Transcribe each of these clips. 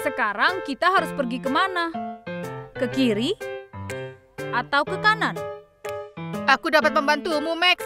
Sekarang kita harus pergi kemana? Ke kiri atau ke kanan? Aku dapat membantumu, Max.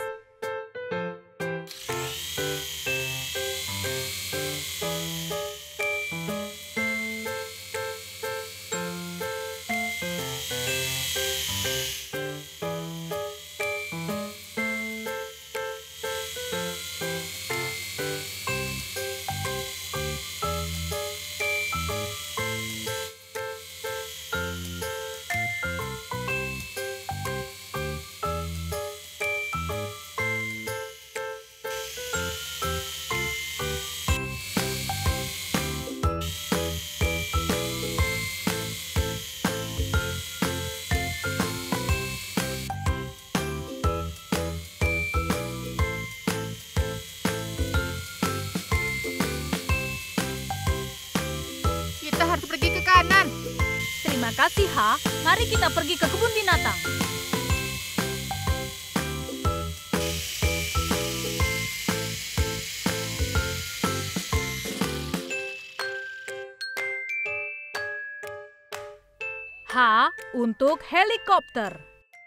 Kita harus pergi ke kanan. Terima kasih, Ha. Mari kita pergi ke kebun binatang. H untuk helikopter.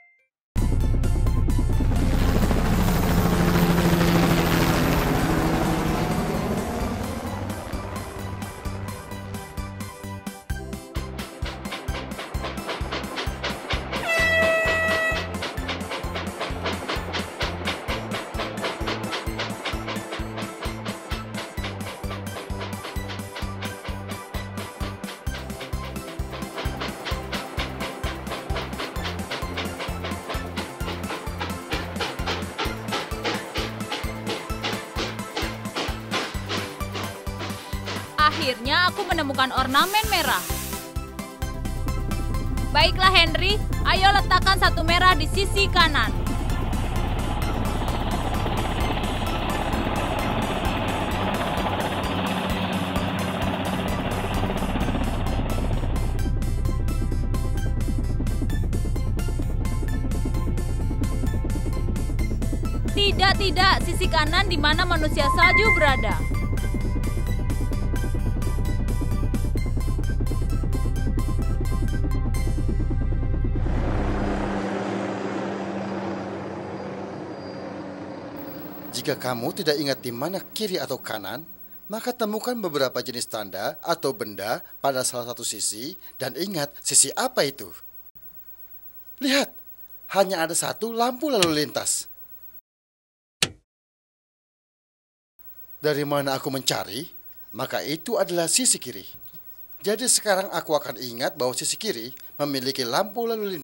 Akhirnya aku menemukan ornamen merah. Baiklah Henry, ayo letakkan satu merah di sisi kanan. Tidak, sisi kanan di mana manusia salju berada. Jika kamu tidak ingat di mana kiri atau kanan, maka temukan beberapa jenis tanda atau benda pada salah satu sisi dan ingat sisi apa itu. Lihat, hanya ada satu lampu lalu lintas. Dari mana aku mencari, maka itu adalah sisi kiri. Jadi sekarang aku akan ingat bahwa sisi kiri memiliki lampu lalu lintas.